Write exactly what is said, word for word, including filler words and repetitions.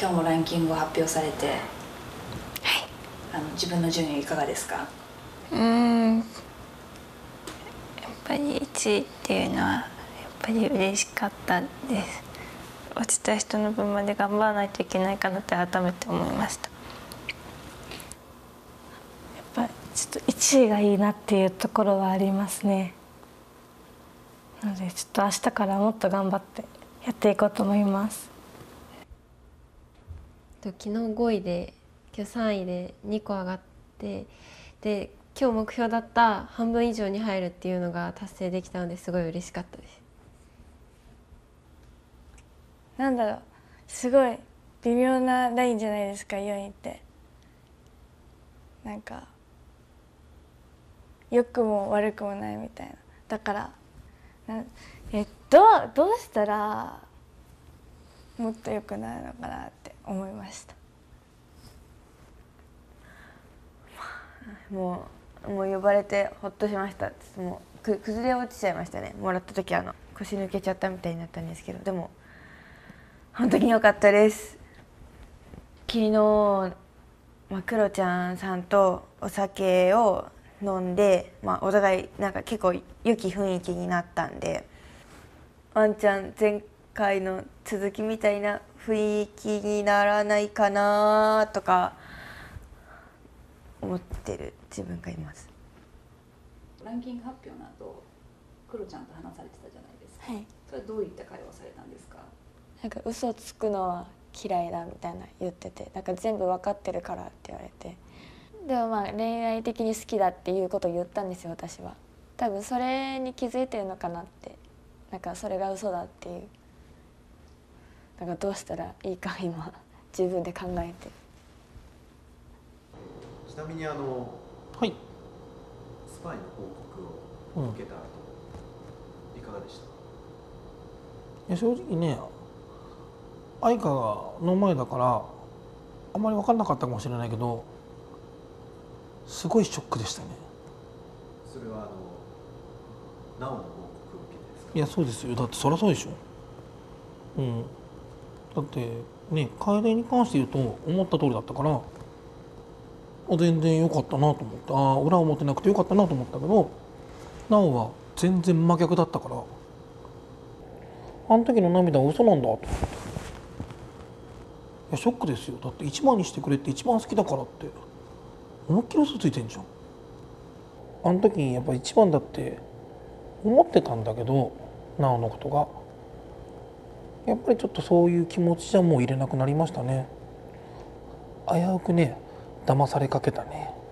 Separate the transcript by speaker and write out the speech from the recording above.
Speaker 1: 今日もランキングを発表されて、
Speaker 2: はい、
Speaker 1: あの自分の順位いかがですか？
Speaker 2: うーん、やっぱりいちいっていうのはやっぱり嬉しかったです。落ちた人の分まで頑張らないといけないかなって改めて思いました。
Speaker 3: やっぱちょっといちいがいいなっていうところはありますね。なのでちょっと明日からもっと頑張ってやっていこうと思います。
Speaker 4: 昨日ごいで今日さんいでにこ上がって、で今日目標だった半分以上に入るっていうのが達成できたのですごい嬉しかったです。
Speaker 3: なんだろう、すごい微妙なラインじゃないですか、よんいって。なんか良くも悪くもないみたいな。だからなえどうどうしたらもっと良くなるのかなって思いました。
Speaker 5: もうもう呼ばれてほっとしました。もうく崩れ落ちちゃいましたね。もらった時あの腰抜けちゃったみたいになったんですけど、でも本当に良かったです。昨日、まあ、クロちゃんさんとお酒を飲んで、まあ、お互いなんか結構良き雰囲気になったんで、ワンちゃん前回の続きみたいな雰囲気にならないかなとか思ってる自分がいます。
Speaker 1: ランキング発表の後、クロちゃんと話されてたじゃないですか。
Speaker 3: はい。
Speaker 1: それはどういった会話をされたんですか？
Speaker 3: なんか嘘つくのは嫌いだみたいな言ってて、なんか全部分かってるからって言われて、でもまあ恋愛的に好きだっていうことを言ったんですよ、私は。多分それに気づいてるのかなって、なんかそれが嘘だっていう、なんかどうしたらいいか今自分で考えて。
Speaker 6: ちなみにあの、
Speaker 7: はい、
Speaker 6: スパイの報告を受けた後、うん、いかがでした？
Speaker 7: いや正直ね、愛花がの前だからあんまり分かんなかったかもしれないけど、すごいショックでしたね。
Speaker 6: それはあのなおの報告を受けてですか？
Speaker 7: いやそうですよ。だってそりゃそうでしょ。うん。だってね、楓に関して言うと思った通りだったから、全然良かったなと思って、ああ裏を持ってなくて良かったなと思ったけど、なおは全然真逆だったから、あの時の涙は嘘なんだと思って。いやショックですよ。だって一番にしてくれって一番好きだからって思いっきり嘘ついてんじゃん。あの時やっぱ一番だって思ってたんだけど、なおのことがやっぱりちょっとそういう気持ちじゃもう入れなくなりましたね。危うくね騙されかけたね。